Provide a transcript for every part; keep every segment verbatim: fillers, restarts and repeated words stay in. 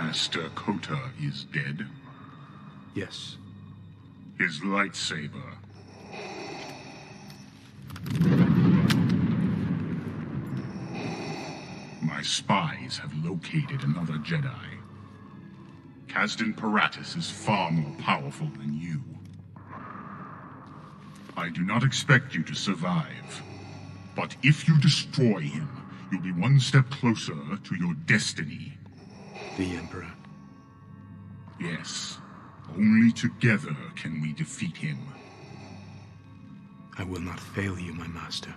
Master Kota is dead? Yes. His lightsaber. My spies have located another Jedi. Kazdan Paratus is far more powerful than you. I do not expect you to survive. But if you destroy him, you'll be one step closer to your destiny. The Emperor? Yes. Only together can we defeat him. I will not fail you, my master.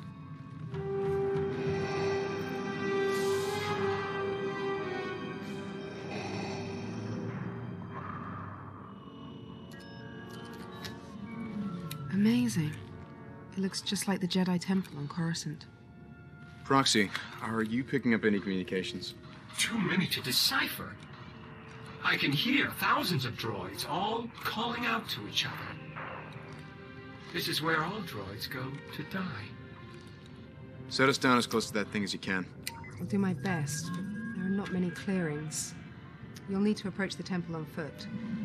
Amazing. It looks just like the Jedi Temple on Coruscant. Proxy, are you picking up any communications? Too many to decipher. I can hear thousands of droids all calling out to each other. This is where all droids go to die. Set us down as close to that thing as you can. I'll do my best, but there are not many clearings. You'll need to approach the temple on foot.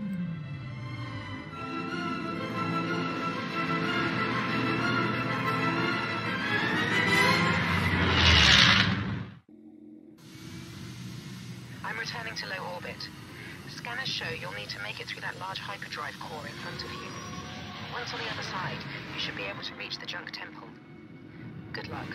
I'm returning to low orbit. Scanners show you'll need to make it through that large hyperdrive core in front of you. Once on the other side, you should be able to reach the junk temple. Good luck.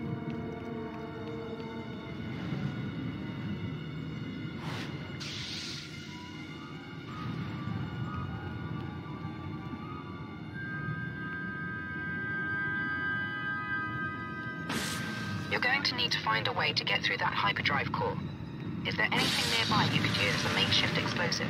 You're going to need to find a way to get through that hyperdrive core. Is there anything nearby you could use as a makeshift explosive?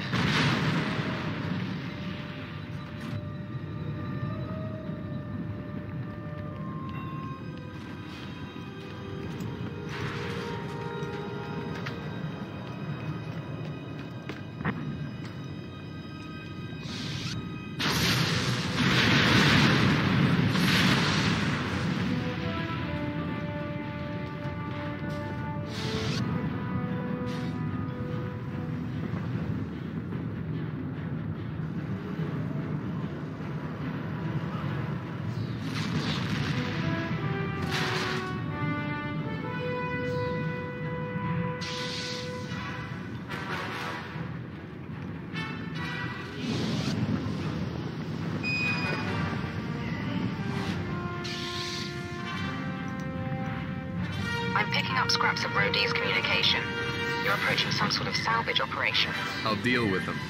I'm picking up scraps of Rhodey's communication. You're approaching some sort of salvage operation. I'll deal with them.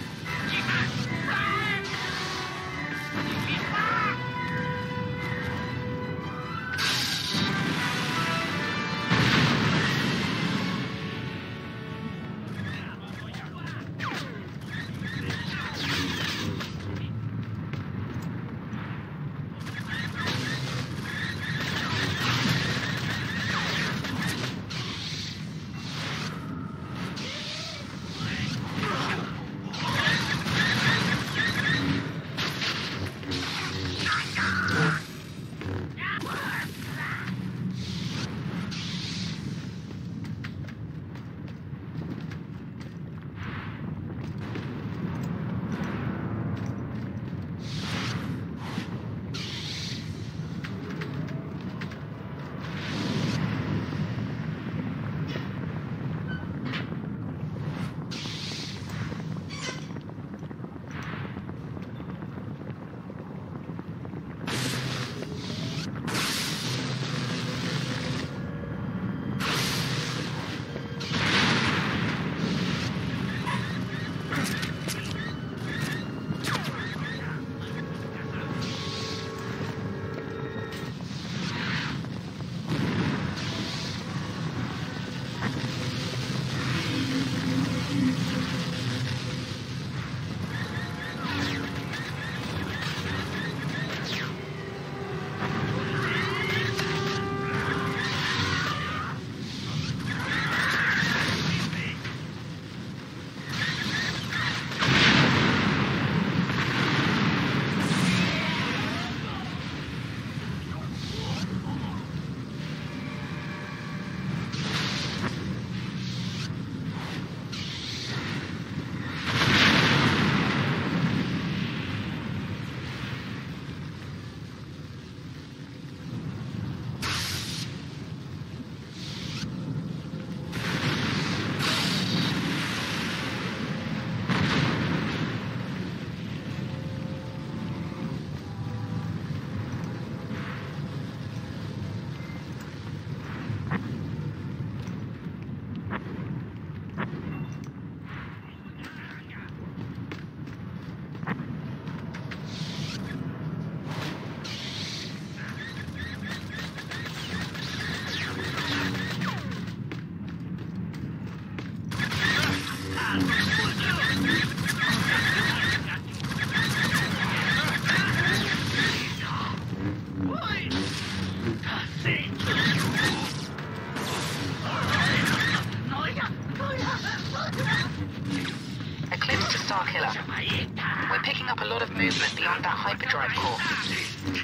killer. We're picking up a lot of movement beyond that hyperdrive core.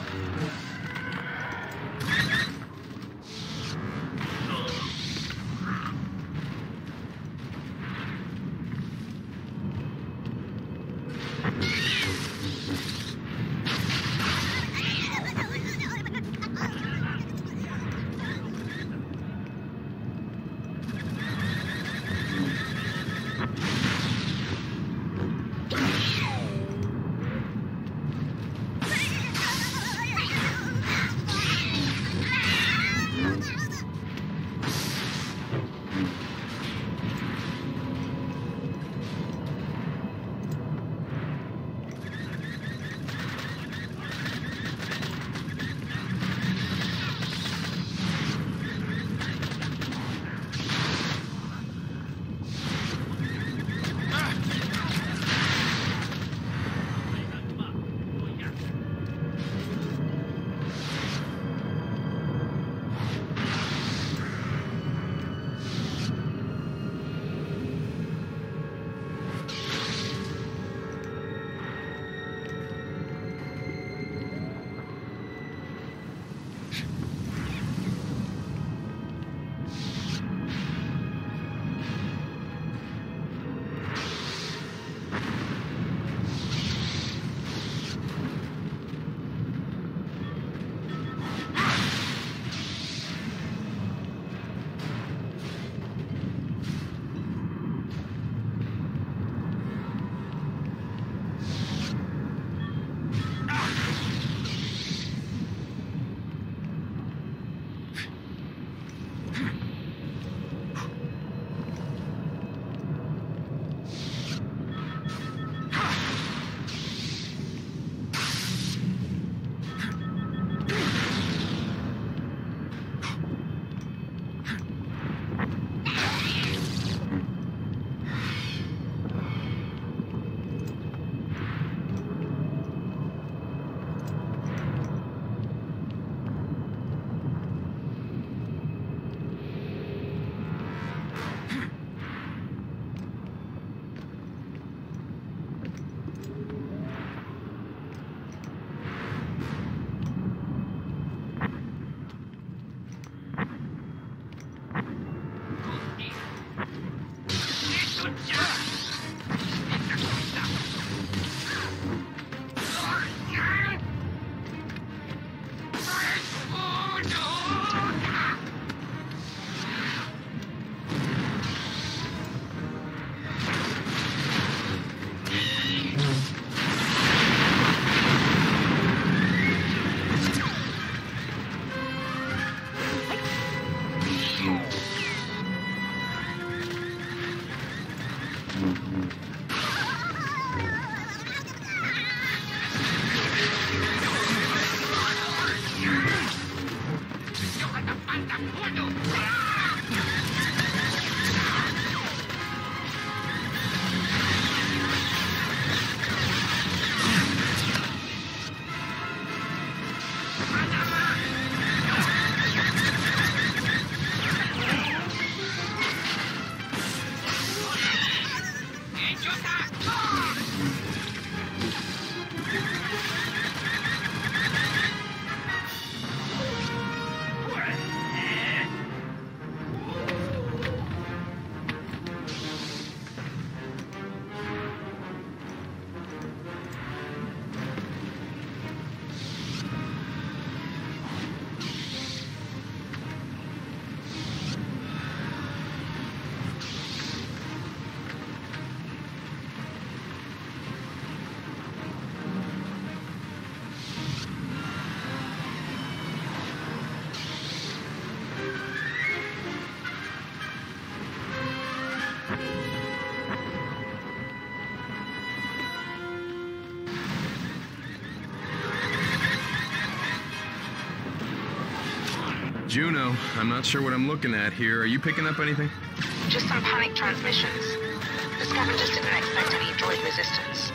Juno, I'm not sure what I'm looking at here. Are you picking up anything? Just some panic transmissions. The scavengers didn't expect any droid resistance.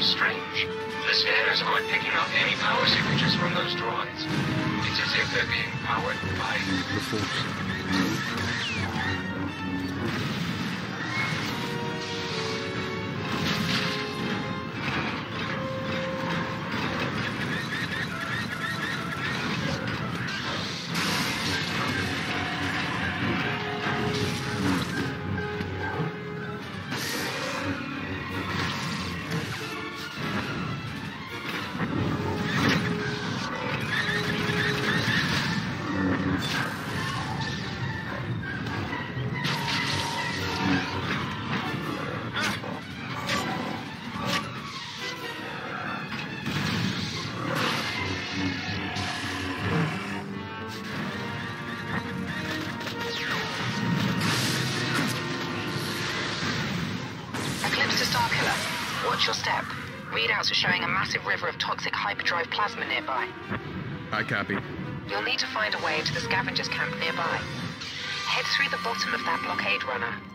strange. The scanners aren't picking up any power signatures from those droids. It's as if they're being powered by The Force. Watch your step. Readouts are showing a massive river of toxic hyperdrive plasma nearby. I copy. You'll need to find a way to the scavengers camp nearby. Head through the bottom of that blockade runner.